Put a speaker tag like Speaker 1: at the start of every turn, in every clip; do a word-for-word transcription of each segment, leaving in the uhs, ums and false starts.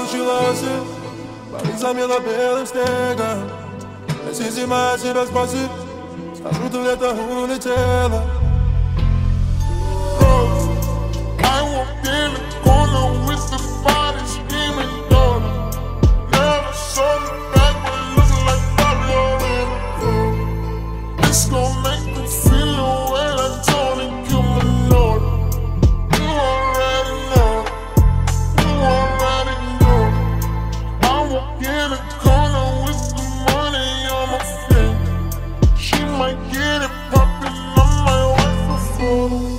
Speaker 1: разлучилась, болит замена белым снегом. Если зима тебя спасет, скажу, ты в лето улетела.
Speaker 2: I walked in the corner with the body screaming daughter. Never saw the back, but it looked like Pablo. This gon' make me feel the way like Tony Cumanor. You already know, you already know. I walk in the corner with the money on my finger. She might get it poppin', I might wait for food.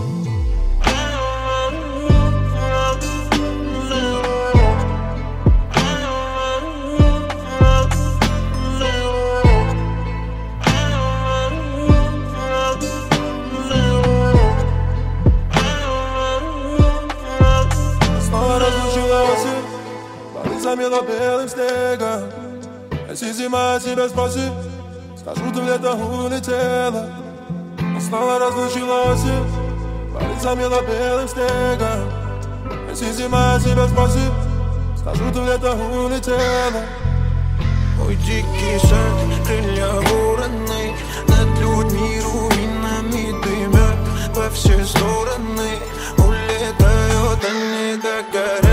Speaker 1: Замена белым снегом. Если зима тебя спасет, скажу, ты в лето улетела. Снова разлучилась, болит замена белым снегом. Если зима тебя спасет, скажу, ты в лето улетела.
Speaker 3: Мой дикий сад, крылья вороны, над людьми руинами дымят во все стороны. Улетают они, как горы.